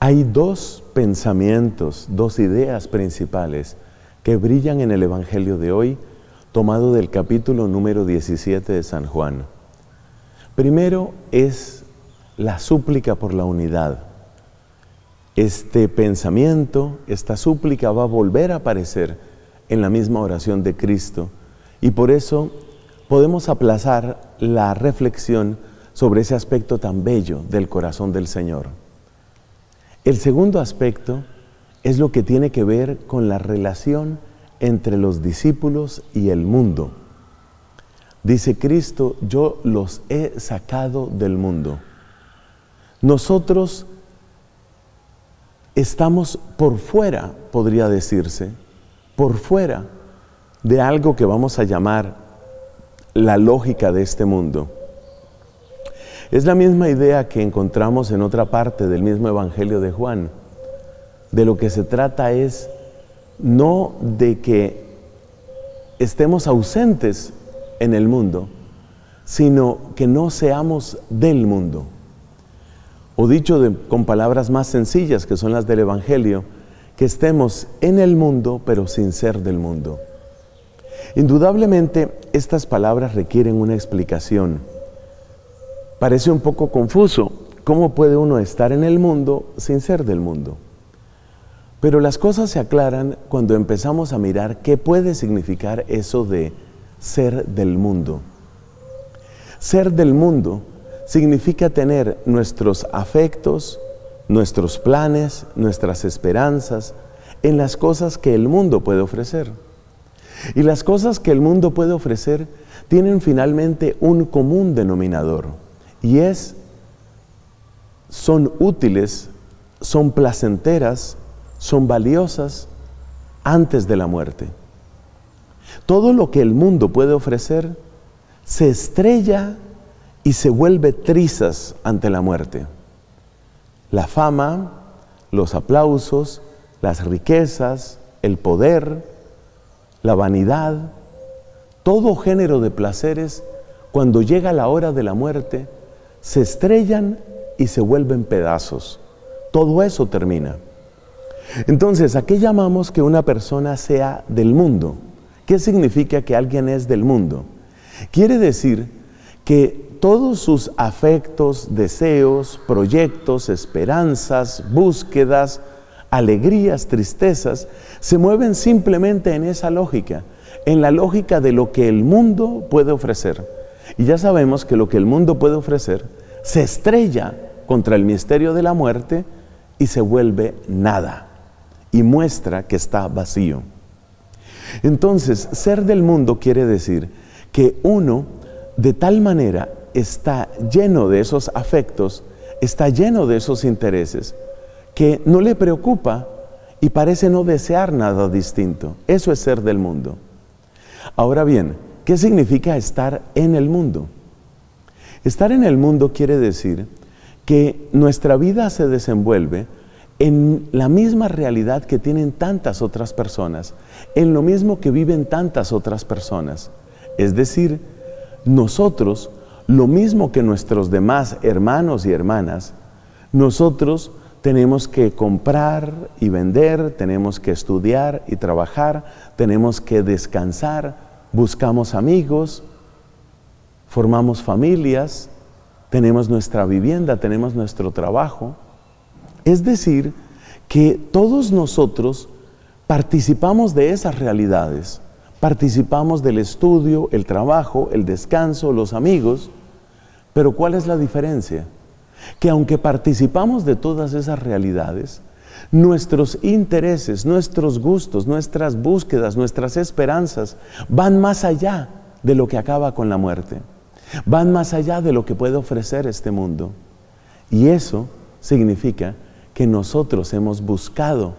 Hay dos pensamientos, dos ideas principales que brillan en el Evangelio de hoy, tomado del capítulo número 17 de San Juan. Primero es la súplica por la unidad. Este pensamiento, esta súplica va a volver a aparecer en la misma oración de Cristo y por eso podemos aplazar la reflexión sobre ese aspecto tan bello del corazón del Señor. El segundo aspecto es lo que tiene que ver con la relación entre los discípulos y el mundo. Dice Cristo, yo los he sacado del mundo. Nosotros estamos por fuera, podría decirse, por fuera de algo que vamos a llamar la lógica de este mundo. Es la misma idea que encontramos en otra parte del mismo Evangelio de Juan. De lo que se trata es no de que estemos ausentes en el mundo, sino que no seamos del mundo. O dicho con palabras más sencillas, que son las del Evangelio, que estemos en el mundo, pero sin ser del mundo. Indudablemente, estas palabras requieren una explicación. Parece un poco confuso. ¿Cómo puede uno estar en el mundo sin ser del mundo? Pero las cosas se aclaran cuando empezamos a mirar qué puede significar eso de ser del mundo. Ser del mundo significa tener nuestros afectos, nuestros planes, nuestras esperanzas en las cosas que el mundo puede ofrecer. Y las cosas que el mundo puede ofrecer tienen finalmente un común denominador, y son útiles, son placenteras, son valiosas antes de la muerte. Todo lo que el mundo puede ofrecer se estrella y se vuelve trizas ante la muerte. La fama, los aplausos, las riquezas, el poder, la vanidad, todo género de placeres, cuando llega la hora de la muerte, se estrellan y se vuelven pedazos. Todo eso termina. Entonces, ¿a qué llamamos que una persona sea del mundo? ¿Qué significa que alguien es del mundo? Quiere decir que todos sus afectos, deseos, proyectos, esperanzas, búsquedas, alegrías, tristezas, se mueven simplemente en esa lógica, en la lógica de lo que el mundo puede ofrecer. Y ya sabemos que lo que el mundo puede ofrecer se estrella contra el misterio de la muerte y se vuelve nada, y muestra que está vacío. Entonces, ser del mundo quiere decir que uno de tal manera está lleno de esos afectos, está lleno de esos intereses, que no le preocupa y parece no desear nada distinto. Eso es ser del mundo. Ahora bien, ¿qué significa estar en el mundo? Estar en el mundo quiere decir que nuestra vida se desenvuelve en la misma realidad que tienen tantas otras personas, en lo mismo que viven tantas otras personas. Es decir, nosotros, lo mismo que nuestros demás hermanos y hermanas, nosotros tenemos que comprar y vender, tenemos que estudiar y trabajar, tenemos que descansar, buscamos amigos, formamos familias, tenemos nuestra vivienda, tenemos nuestro trabajo. Es decir, que todos nosotros participamos de esas realidades, participamos del estudio, el trabajo, el descanso, los amigos, pero ¿cuál es la diferencia? Que aunque participamos de todas esas realidades, nuestros intereses, nuestros gustos, nuestras búsquedas, nuestras esperanzas van más allá de lo que acaba con la muerte, van más allá de lo que puede ofrecer este mundo. Y eso significa que nosotros hemos buscado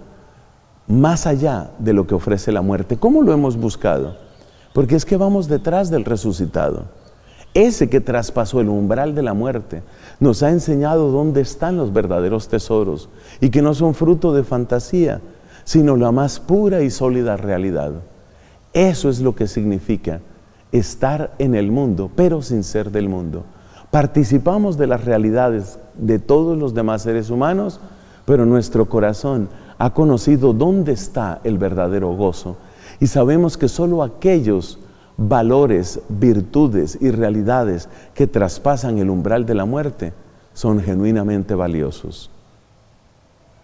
más allá de lo que ofrece la muerte. ¿Cómo lo hemos buscado? Porque es que vamos detrás del resucitado. Ese que traspasó el umbral de la muerte nos ha enseñado dónde están los verdaderos tesoros y que no son fruto de fantasía, sino la más pura y sólida realidad. Eso es lo que significa estar en el mundo, pero sin ser del mundo. Participamos de las realidades de todos los demás seres humanos, pero nuestro corazón ha conocido dónde está el verdadero gozo y sabemos que solo aquellos valores, virtudes y realidades que traspasan el umbral de la muerte son genuinamente valiosos.